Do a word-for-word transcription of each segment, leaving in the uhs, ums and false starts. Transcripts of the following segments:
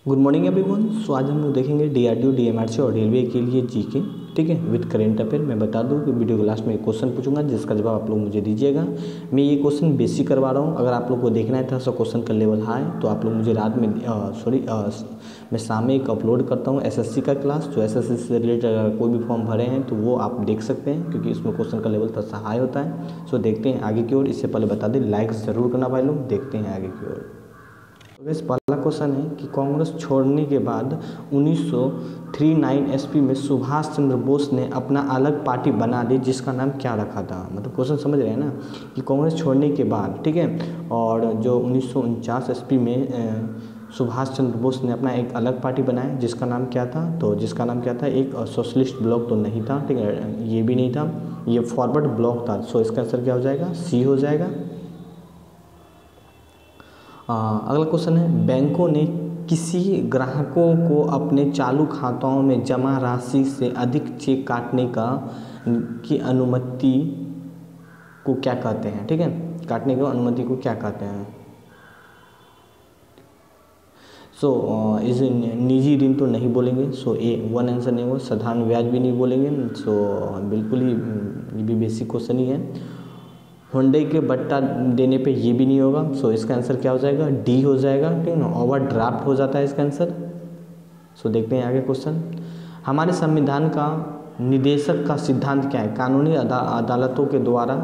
Good morning everyone. सो आज हम लोग देखेंगे डीआरडीओ, डीएमआरसी और रेलवे के लिए जीके, ठीक है, विद करेंट अफेयर। मैं बता दूं कि वीडियो के लास्ट में एक क्वेश्चन पूछूंगा जिसका जवाब आप लोग मुझे दीजिएगा। मैं ये क्वेश्चन बेसिक करवा रहा हूँ। अगर आप लोग को देखना है था सो क्वेश्चन का लेवल हाई तो आप लोग मुझे रात में सॉरी मैं शाम में एक अपलोड करता हूँ एसएससी का क्लास। जो एसएससी से रिलेटेड अगर कोई भी फॉर्म भरे हैं तो वो आप देख सकते हैं, क्योंकि इसमें क्वेश्चन का लेवल थोड़ा सा हाई होता है। सो देखते हैं आगे की ओर। इससे पहले बता दें लाइक ज़रूर करना भाई लोग। देखते हैं आगे की ओर। वैसे पहला क्वेश्चन है कि कांग्रेस छोड़ने के बाद उन्नीस सौ उनतालीस ईस्वी में सुभाष चंद्र बोस ने अपना अलग पार्टी बना ली जिसका नाम क्या रखा था। मतलब क्वेश्चन समझ रहे हैं ना कि कांग्रेस छोड़ने के बाद, ठीक है, और जो उन्नीस सौ उनचास ईस्वी में सुभाष चंद्र बोस ने अपना एक अलग पार्टी बनाया जिसका नाम क्या था। तो जिसका नाम क्या था, एक सोशलिस्ट ब्लॉक तो नहीं था, ठीक है, ये भी नहीं था, ये फॉरवर्ड ब्लॉक था। सो इसका आंसर क्या हो जाएगा, सी हो जाएगा। आ, अगला क्वेश्चन है, बैंकों ने किसी ग्राहकों को अपने चालू खातों में जमा राशि से अधिक चेक काटने का की अनुमति को क्या कहते हैं, ठीक है, काटने की अनुमति को क्या कहते हैं। सो so, इस निजी ऋण तो नहीं बोलेंगे। So so, a one answer नहीं होगा। साधारण ब्याज भी नहीं बोलेंगे। सो so, बिल्कुल ही ये भी बेसिक क्वेश्चन ही है। हुंडई के बट्टा देने पे ये भी नहीं होगा। सो इसका आंसर क्या हो जाएगा, डी हो जाएगा, ठीक है ना, ओवर ड्राफ्ट हो जाता है इसका आंसर। सो देखते हैं आगे क्वेश्चन। हमारे संविधान का निदेशक का सिद्धांत क्या है, कानूनी अदा, अदालतों के द्वारा।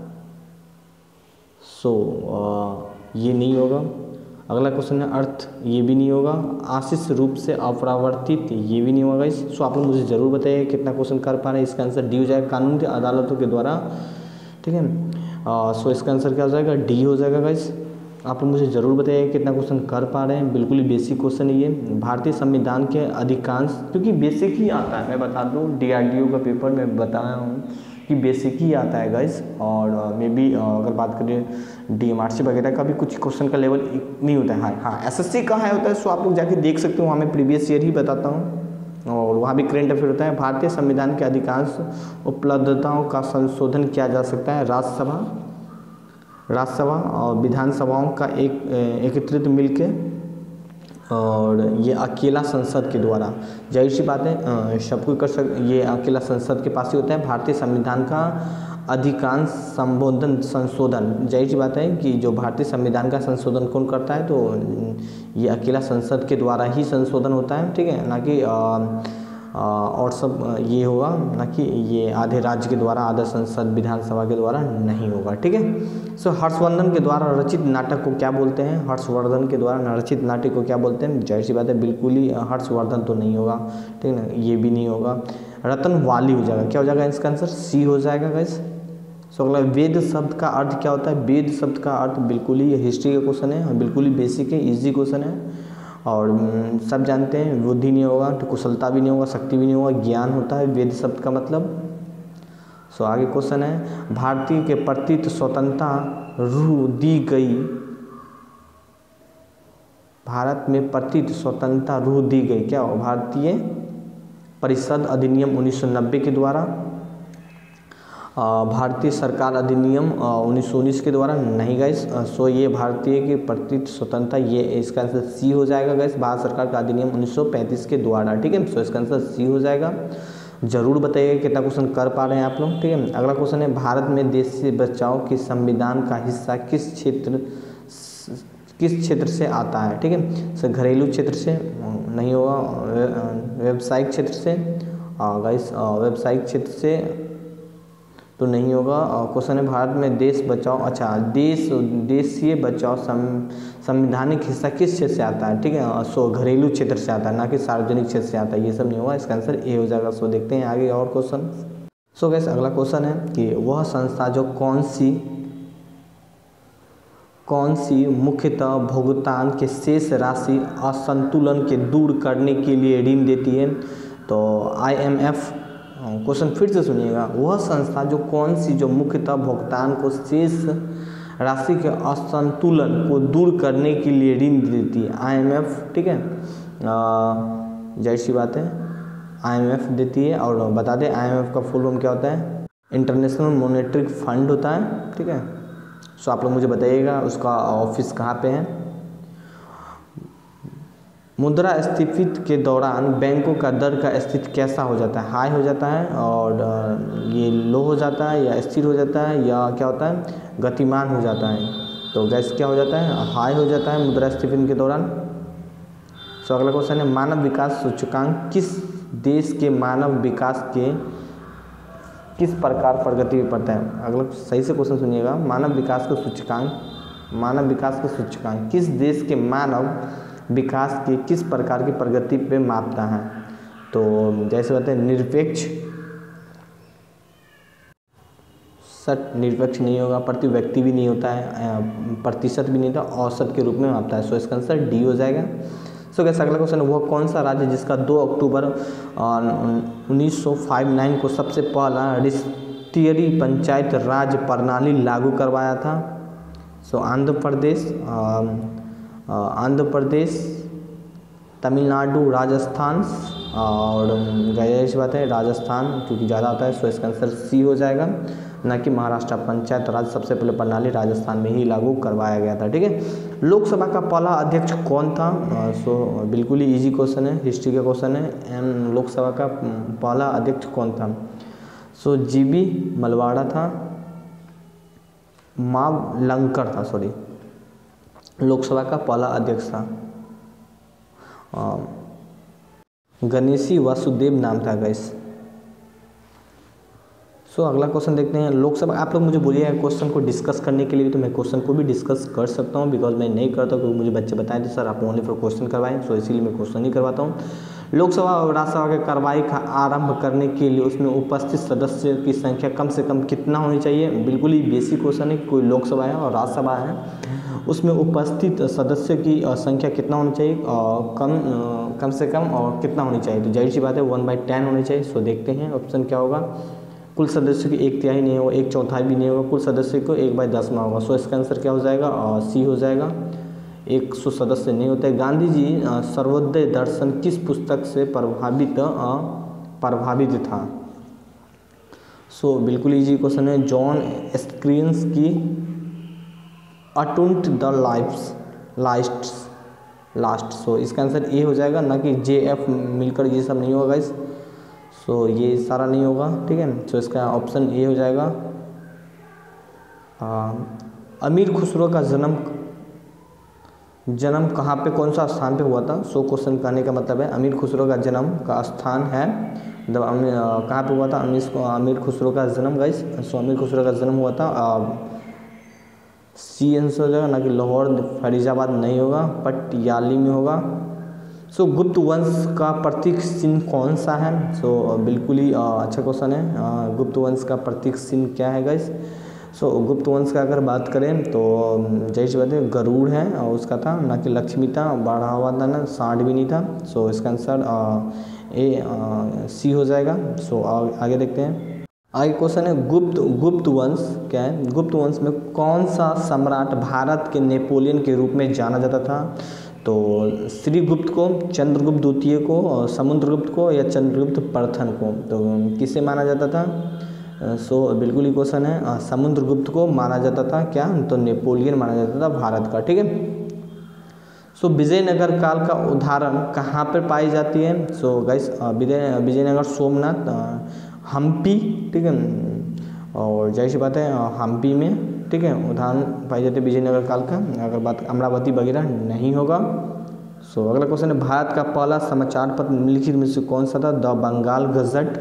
सो ये नहीं होगा। अगला क्वेश्चन है, अर्थ, ये भी नहीं होगा। आशीष रूप से अपरावर्तित, ये भी नहीं होगा। इस सो आप लोग मुझे ज़रूर बताइए कितना क्वेश्चन कर पा रहे हैं। इसका आंसर डी हो जाएगा, कानूनी अदालतों के द्वारा, ठीक है। सो इसका आंसर क्या हो जाएगा, डी हो जाएगा गाइस। आप लोग मुझे ज़रूर बताइए कितना क्वेश्चन कर पा रहे हैं। बिल्कुल ही बेसिक क्वेश्चन है ये। भारतीय संविधान के अधिकांश, क्योंकि बेसिक ही आता है, मैं बता दूं डीआरडीओ का पेपर में बताया हूँ कि बेसिक ही आता है गाइस। और मे बी अगर बात करें डीएमआरसी वगैरह का भी कुछ क्वेश्चन का लेवल नहीं होता है। हाँ हाँ एसएससी का है होता है। सो आप लोग जाके देख सकते हो, वहाँ मैं प्रीवियस ईयर ही बताता हूँ और वहाँ भी करेंट अफेयर होता है। भारतीय संविधान के अधिकांश उपलब्धताओं का संशोधन किया जा सकता है राज्यसभा राज्यसभा और विधानसभाओं का एक एकत्रित मिलके, और ये अकेला संसद के द्वारा। जाहिर सी बात है सब कोई कर सक, ये अकेला संसद के पास ही होता है। भारतीय संविधान का अधिकांश संबोधन संशोधन, जाहिर सी बात है कि जो भारतीय संविधान का संशोधन कौन करता है, तो ये अकेला संसद के द्वारा ही संशोधन होता है, ठीक है, ना कि और सब ये होगा, ना कि ये आधे राज्य के द्वारा, आधा संसद विधानसभा के द्वारा नहीं होगा, ठीक है। सो हर्षवर्धन के द्वारा रचित नाटक को क्या बोलते हैं, हर्षवर्धन के द्वारा रचित नाटक को क्या बोलते हैं। जाहिर सी बात है बिल्कुल ही हर्षवर्धन तो नहीं होगा, ठीक है ना, ये भी नहीं होगा। रतन वाली हो जाएगा, क्या हो जाएगा इसका आंसर, सी हो जाएगा गाइस। सो अगला, वेद शब्द का अर्थ क्या होता है। वेद शब्द का अर्थ बिल्कुल ही हिस्ट्री का क्वेश्चन है, बिल्कुल ही बेसिक है, ईजी क्वेश्चन है और सब जानते हैं। बुद्धि नहीं होगा, तो कुशलता भी नहीं होगा, शक्ति भी नहीं होगा, ज्ञान होता है वेद शब्द का मतलब। सो आगे क्वेश्चन है, भारतीय के प्रति स्वतंत्रता रूह दी गई, भारत में प्रति स्वतंत्रता रूह दी गई, क्या हो, भारतीय परिषद अधिनियम उन्नीस सौ नब्बे के द्वारा, भारतीय सरकार अधिनियम उन्नीस सौ उन्नीस के द्वारा, नहीं गाइस। सो ये भारतीय की प्रति स्वतंत्रता, ये इसका आंसर सी हो जाएगा गाइस, भारत सरकार का अधिनियम उन्नीस सौ पैंतीस के द्वारा, ठीक है। सो इसका आंसर सी हो जाएगा। जरूर बताइए कितना क्वेश्चन कर पा रहे हैं आप लोग, ठीक है। अगला क्वेश्चन है, भारत में देश से बचाव के संविधान का हिस्सा किस क्षेत्र किस क्षेत्र से आता है, ठीक है। सर घरेलू क्षेत्र से नहीं होगा, व्यावसायिक क्षेत्र से गाइस, व्यावसायिक क्षेत्र से तो नहीं होगा। क्वेश्चन है, भारत में देश बचाओ, अच्छा देश देशीय बचाओ सं, संवैधानिक हिस्सा किस क्षेत्र से आता है, ठीक है। सो घरेलू क्षेत्र से आता है, ना कि सार्वजनिक क्षेत्र से आता है, ये सब नहीं होगा, इसका आंसर ए हो जाएगा। सो देखते हैं आगे और क्वेश्चन। सो गैस अगला क्वेश्चन है कि वह संस्था जो कौन सी कौन सी मुख्यतः भुगतान के शेष राशि असंतुलन के दूर करने के लिए ऋण देती है। तो आई एम एफ, क्वेश्चन फिर से सुनिएगा, वह संस्था जो कौन सी जो मुख्यतः भुगतान को शेष राशि के असंतुलन को दूर करने के लिए ऋण देती है, आईएमएफ, ठीक है। जाहिर सी बात है आईएमएफ देती है। और बता दें आईएमएफ का फुल फॉर्म क्या होता है, इंटरनेशनल मॉनेटरी फंड होता है, ठीक है। सो आप लोग मुझे बताइएगा उसका ऑफिस कहाँ पे है। मुद्रास्फीति के दौरान बैंकों का दर का स्थिति कैसा हो जाता है? हाई हो जाता है और ये लो हो जाता है या स्थिर हो जाता है या क्या होता है गतिमान हो जाता है? तो गैस क्या हो जाता है? हाई हो जाता है मुद्रास्फीति के दौरान। सो अगला क्वेश्चन है मानव विकास सूचकांक किस देश के मानव विकास के किस प्रकार प्रगति में पड़ता है? अगला सही से क्वेश्चन सुनिएगा। मानव विकास का सूचकांक मानव विकास का सूचकांक किस देश के मानव विकास की किस प्रकार की प्रगति पे मापता है? तो जैसे बताते हैं निरपेक्ष सट निरपेक्ष नहीं होगा, प्रति व्यक्ति भी नहीं होता है, प्रतिशत भी नहीं होता, औसत के रूप में मापता है। सो इसका आंसर डी हो जाएगा। सो कैसे अगला क्वेश्चन है वह कौन सा राज्य जिसका दो अक्टूबर उन्नीस सौ उनसठ को सबसे पहला राष्ट्रीय पंचायत राज प्रणाली लागू करवाया था? सो आंध्र प्रदेश आंध्र प्रदेश, तमिलनाडु, राजस्थान और जाहिर सी बात है राजस्थान क्योंकि ज़्यादा होता है। सो इसका आंसर सी हो जाएगा, ना कि महाराष्ट्र। पंचायत राज सबसे पहले प्रणाली राजस्थान में ही लागू करवाया गया था। ठीक है। लोकसभा का पहला अध्यक्ष कौन था? सो बिल्कुल ही इजी क्वेश्चन है, हिस्ट्री का क्वेश्चन है। एम लोकसभा का पहला अध्यक्ष कौन था? सो जी बी मलवाड़ा था, मावलंकर था, सॉरी लोकसभा का पहला अध्यक्ष था। गणेशी वासुदेव नाम था गाइस। सो so, अगला क्वेश्चन देखते हैं। लोकसभा आप लोग मुझे बोलिए क्वेश्चन को डिस्कस करने के लिए, तो मैं क्वेश्चन को भी डिस्कस कर सकता हूँ बिकॉज मैं नहीं करता क्योंकि मुझे बच्चे बताए थे सर आप ओनली फॉर क्वेश्चन करवाएं। सो so, इसीलिए मैं क्वेश्चन ही करवाता हूँ। लोकसभा और राज्यसभा के कार्रवाई का आरंभ करने के लिए उसमें उपस्थित सदस्य की संख्या कम से कम कितना होनी चाहिए? बिल्कुल ही बेसिक क्वेश्चन है। कोई लोकसभा है और राज्यसभा है, उसमें उपस्थित सदस्य की संख्या कितना होनी चाहिए? और कम कम से कम और कितना होनी चाहिए? तो जाहिर सी बात है वन बाई टेन होनी चाहिए। सो देखते हैं ऑप्शन क्या होगा। कुल सदस्यों की एक तिहाई नहीं होगा, एक चौथाई भी नहीं होगा, कुल सदस्य को एक बाई दस में होगा। सो इसका आंसर क्या हो जाएगा? और सी हो जाएगा। एक सौ सदस्य नहीं होते। गांधी जी सर्वोदय दर्शन किस पुस्तक से प्रभावित प्रभावित था? सो बिल्कुल इजी क्वेश्चन है। जॉन स्क्रीन्स की unto the life's last last so इसका आंसर ए हो जाएगा, ना कि जे एफ मिलकर ये सब नहीं होगा इस। सो ये सारा नहीं होगा। ठीक है। सो इसका ऑप्शन ए हो जाएगा। आ, अमीर खुसरो का जन्म जन्म कहाँ पे कौन सा स्थान पे हुआ था? सो क्वेश्चन कहने का मतलब है अमीर खुसरो का जन्म का स्थान है मतलब कहाँ पे हुआ था? अमीर अमीर खुसरो का जन्म गाइस। सो अमीर खुसरो का जन्म हुआ था सी आंसर हो जाएगा, ना कि लाहौर फरीजाबाद नहीं होगा, पटियाली में होगा। सो गुप्त वंश का प्रतीक चिन्ह कौन सा है? सो बिल्कुल ही अच्छा क्वेश्चन है। गुप्त वंश का प्रतीक चिन्ह क्या है गाइस? सो गुप्त वंश का अगर बात करें तो जय सी बात है गरुड़ है और उसका था, ना कि लक्ष्मी था, बढ़ा हुआ था ना, सांड भी नहीं था। सो इसका आंसर ए सी हो जाएगा। सो आगे देखते हैं। आगे क्वेश्चन है गुप्त गुप्त वंश क्या है? गुप्त वंश में कौन सा सम्राट भारत के नेपोलियन के रूप में जाना जाता था? तो श्रीगुप्त को, चंद्रगुप्त द्वितीय को, समुद्रगुप्त को या चंद्रगुप्त प्रथम को? तो किसे माना जाता था? सो so, बिल्कुल ही क्वेश्चन है समुद्रगुप्त को माना जाता था क्या? तो नेपोलियन माना जाता था भारत का। ठीक है। सो so, विजयनगर काल का उदाहरण कहाँ पर पाई जाती है? So so, guys Vijay Vijayanagar Somnath, Hampi, ठीक है, और जाहिर सी बात है हम्पी में, ठीक है, उदाहरण पाई जाती है विजयनगर काल का। अगर बात अमरावती वगैरह नहीं होगा। सो so, अगला क्वेश्चन है भारत का पहला समाचार पत्र निम्नलिखित में से कौन सा था? द बंगाल गजट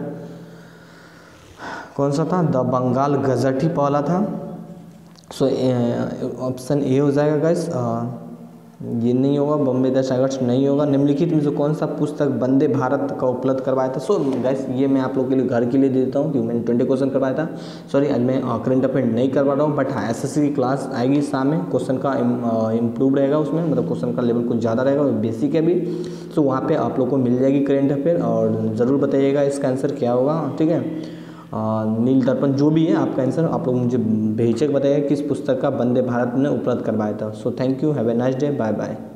कौन सा था? द बंगाल गजट ही पहला था। सो ऑप्शन ए हो जाएगा गाइस। ये नहीं होगा, बॉम्बे द संघर्ष नहीं होगा। निम्नलिखित में से कौन सा पुस्तक वंदे भारत का उपलब्ध करवाया था? सो गाइस ये मैं आप लोग के लिए घर के लिए दे देता हूँ क्योंकि मैंने ट्वेंटी क्वेश्चन करवाया था। सॉरी आज मैं करंट अफेयर नहीं करवा रहा हूँ, बट हाँ एस एस सी की क्लास आएगी सामने, क्वेश्चन का इम्प्रूव रहेगा उसमें, मतलब क्वेश्चन का लेवल कुछ ज़्यादा रहेगा, बेसिक है भी। सो वहाँ पर आप लोग को मिल जाएगी करंट अफेयर और ज़रूर बताइएगा इसका आंसर क्या होगा। ठीक है। नील दर्पण जो भी है आपका आंसर आप लोग मुझे बेहिचक बताइए किस पुस्तक का वंदे भारत ने उपलब्ध करवाया था। So thank you, have a nice day, bye bye.